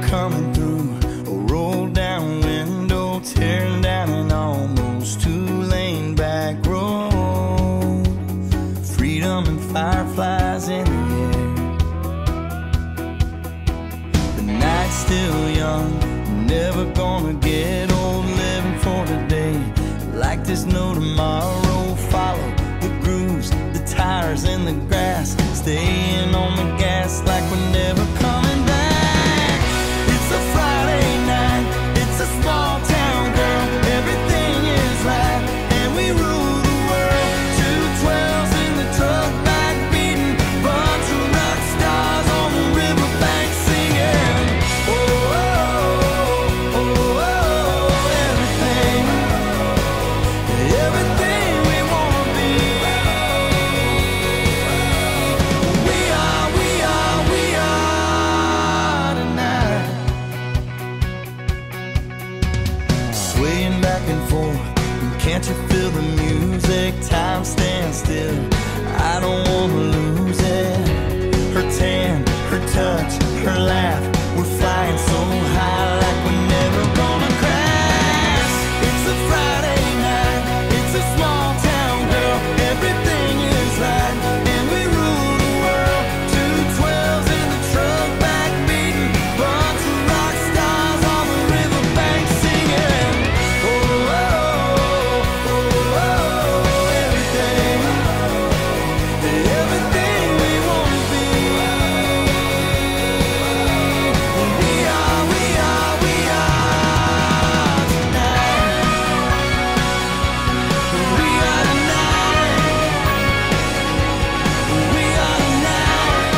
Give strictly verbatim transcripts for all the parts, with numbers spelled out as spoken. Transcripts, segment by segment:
coming through a roll down window, tearing down an almost two-lane back road. Freedom and fireflies in the air. The night's still young, never gonna get old, living for today. Like there's no tomorrow, follow the grooves, the tires in the grass, staying on the gas like we're never coming back. It's a Friday night, it's a small town, girl, everything is right, and we rule the world. Two twelves in the truck back beating, bunch of rock stars on the riverbank singing. Oh, oh, oh, oh, oh, everything, everything we wanna be. We are, we are, we are tonight. Swaying back and forth, can't you feel the music? Time stands still, I don't wanna lose it. Her tan, her touch, her laugh, we're flying so high like we're never gonna crash. It's a Friday night, it's a small town, girl, everything is right, and we rule the world. Two twelves in the truck back beating, bunch of rock stars on the riverbank singing. Oh, oh, oh, oh, oh, everything, everything we wanna be. We are, we are, we are tonight. We are tonight. We are tonight.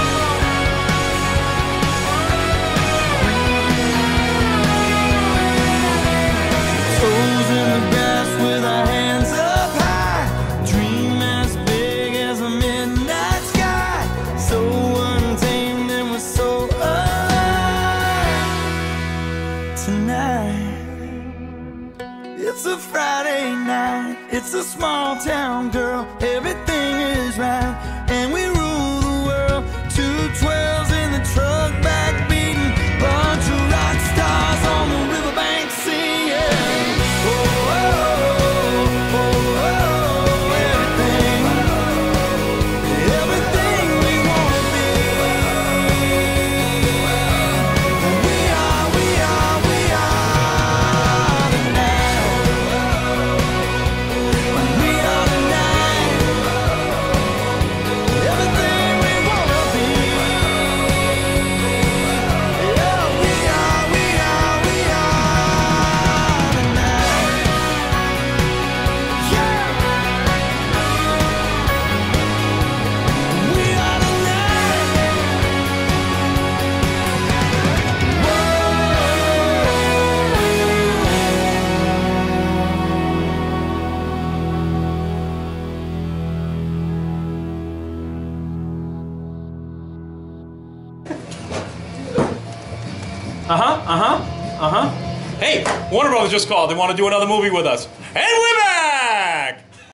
Toes in the grass with our hands up high, dream as big as a midnight sky, so untamed and we're so alive tonight. It's a Friday night, it's a small town, girl, everything is right, and we rule the world. Two twelves in the truck back beating, bunch of rock stars on the riverbank singing. Oh, oh, oh, oh, oh, everything, everything we wanna be. We are, we are, we are tonight. We are tonight. Everything we wanna be. Yeah, we are, we are, we are tonight. Yeah. We are tonight. Uh-huh, uh-huh, uh-huh. Hey, Warner Brothers just called. They want to do another movie with us. And we